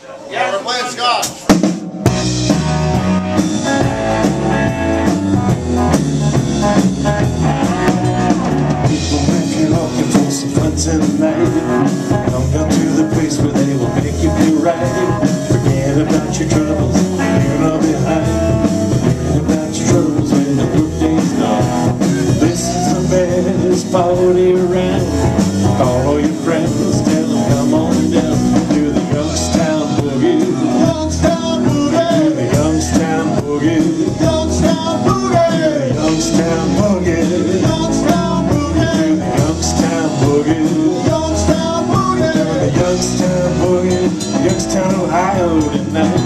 Yeah, we're playing Scotch. People, if you're looking for some fun tonight, come down to the place where they will make you feel right. Forget about your troubles, leave them behind. Forget about your troubles when the workday's done. This is the best party around. Call all your friends, tell them come on down to the Youngstown Boogie. Youngstown Boogie. To the Youngstown Boogie. Youngstown Boogie. Youngstown Boogie. Youngstown Boogie. To the Youngstown Boogie. Youngstown Boogie. To the Youngstown Boogie. Youngstown, Ohio tonight.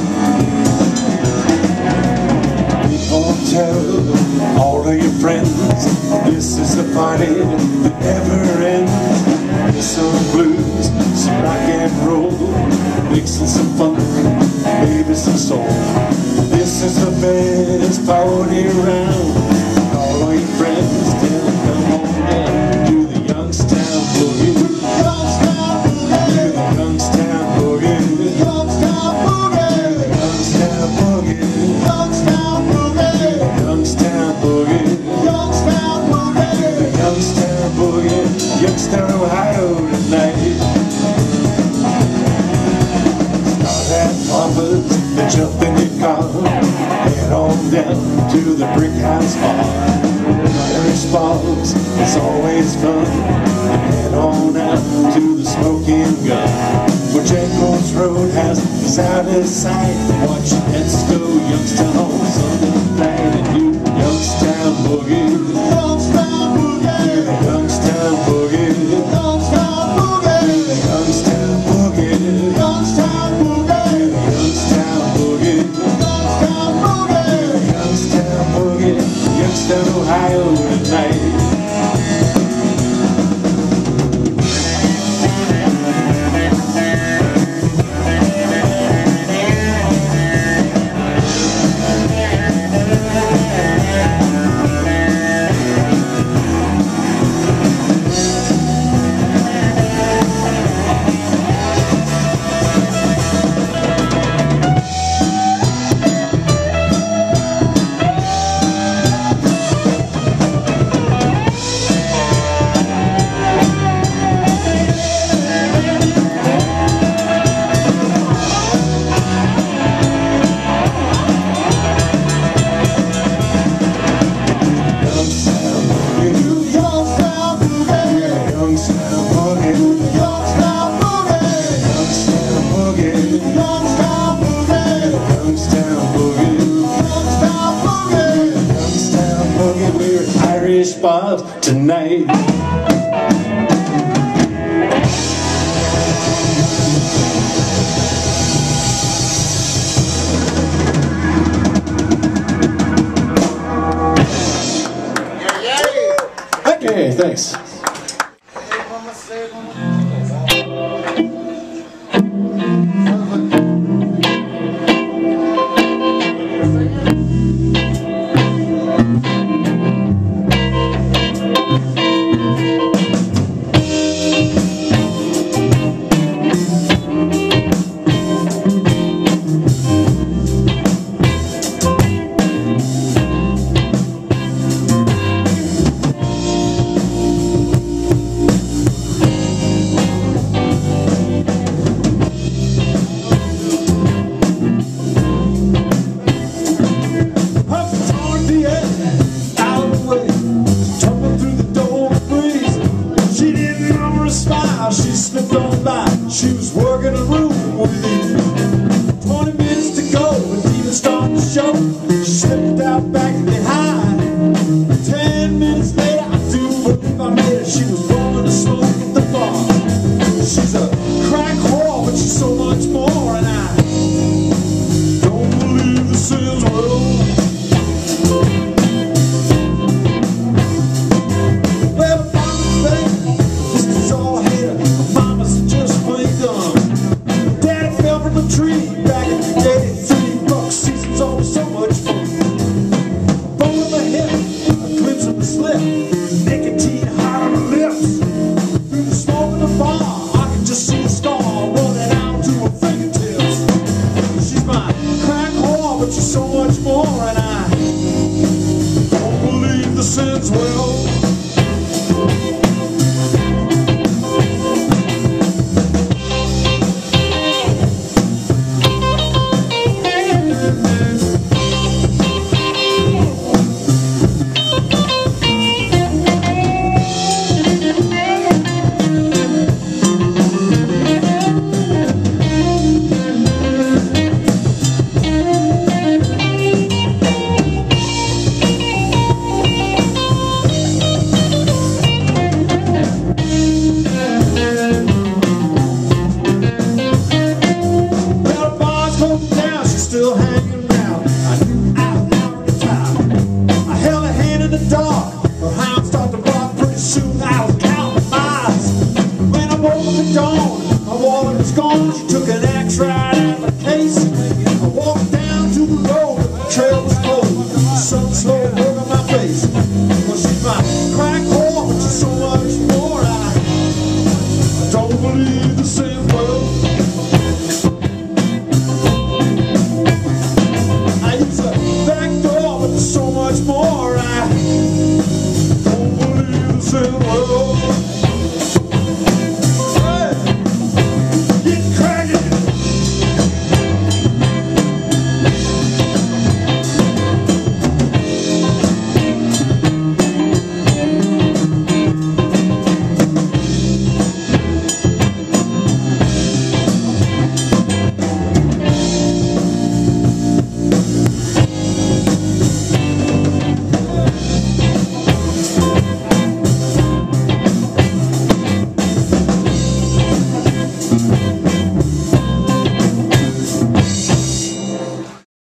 Tell all of your friends this is the party that never ends. Some blues, some rock and roll, mixing some funk, maybe some soul. This is the best party around. All of your friends tell them come on down to the Youngstown Boogie. Youngstown Boogie. To the Youngstown Boogie. Youngstown Boogie. Youngstown Boogie. Youngstown Boogie. Youngstown Boogie. Youngstown Boogie. Youngstown Boogie. Youngstown, Ohio tonight. Start at Papa's and jump in your car. Head on down to the Brick House Bar. Irish bars, it's always fun. Head on out to the Smoking Gun. Where Jacob's Roadhouse is out of sight. Watch Let's Go Youngstown on Sunday night and do Youngstown Boogie. Youngstown Boogie. Youngstown Boogie. Youngstown Boogie. Youngstown Boogie. Youngstown Boogie. Youngstown Boogie. Youngstown Boogie. Youngstown Boogie. Youngstown, Ohio tonight. Irish bars tonight. Okay, thanks. She slipped on by, she was working a room with me. 20 minutes to go, and even starting the show. She slipped out back behind. 10 minutes later, I do believe I made her. She was rolling a smoke at the bar. She's a crack whore, but she's so much more, and I don't believe this is real. Tree back in the day.